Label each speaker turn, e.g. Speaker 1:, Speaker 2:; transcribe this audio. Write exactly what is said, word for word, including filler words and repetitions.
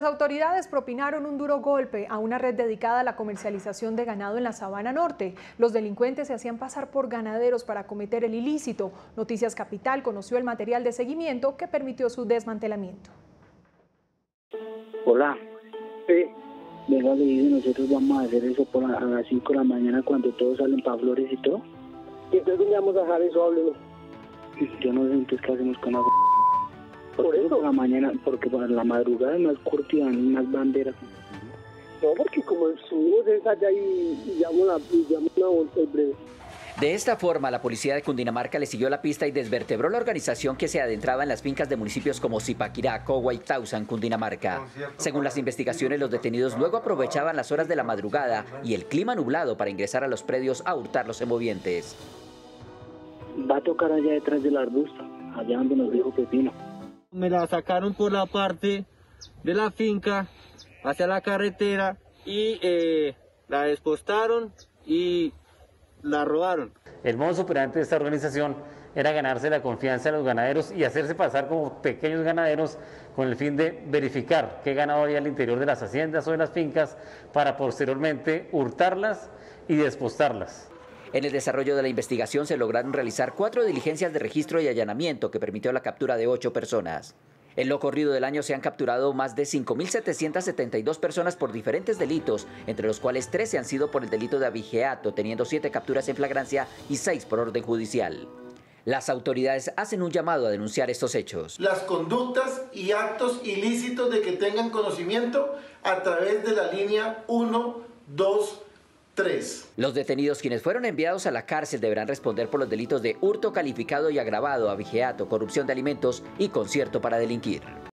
Speaker 1: autoridades propinaron un duro golpe a una red dedicada a la comercialización de ganado en la Sabana Norte. Los delincuentes se hacían pasar por ganaderos para cometer el ilícito. Noticias Capital conoció el material de seguimiento que permitió su desmantelamiento.
Speaker 2: Hola. Sí. Venga, le digo, nosotros vamos a hacer eso por a, a las cinco de la mañana cuando todos salen para Flores y todo.
Speaker 3: ¿Y entonces dónde vamos a dejar eso? Háblelo.
Speaker 2: Yo no sé entonces qué hacemos con la...
Speaker 3: Por eso.
Speaker 2: Por la mañana, porque por la madrugada es más corta y dan unas banderas.
Speaker 3: No, porque como subimos esa allá y, y llamo la, y llamo una bolsa y breve.
Speaker 4: De esta forma, la policía de Cundinamarca le siguió la pista y desvertebró la organización que se adentraba en las fincas de municipios como Zipaquirá, Cogua y Tausa, en Cundinamarca. Según las investigaciones, los detenidos luego aprovechaban las horas de la madrugada y el clima nublado para ingresar a los predios a hurtar los semovientes.
Speaker 2: Va a tocar allá detrás del arbusto, allá donde nos dijo Pepino.
Speaker 5: Me la sacaron por la parte de la finca hacia la carretera y eh, la despostaron y la robaron.
Speaker 6: El modo operandi de esta organización era ganarse la confianza de los ganaderos y hacerse pasar como pequeños ganaderos con el fin de verificar qué ganado había al interior de las haciendas o de las fincas para posteriormente hurtarlas y despostarlas.
Speaker 4: En el desarrollo de la investigación se lograron realizar cuatro diligencias de registro y allanamiento que permitió la captura de ocho personas. En lo corrido del año se han capturado más de cinco mil setecientas setenta y dos personas por diferentes delitos, entre los cuales trece han sido por el delito de abigeato, teniendo siete capturas en flagrancia y seis por orden judicial. Las autoridades hacen un llamado a denunciar estos hechos.
Speaker 7: Las conductas y actos ilícitos de que tengan conocimiento a través de la línea uno dos tres.
Speaker 4: Los detenidos, quienes fueron enviados a la cárcel, deberán responder por los delitos de hurto calificado y agravado, abigeato, corrupción de alimentos y concierto para delinquir.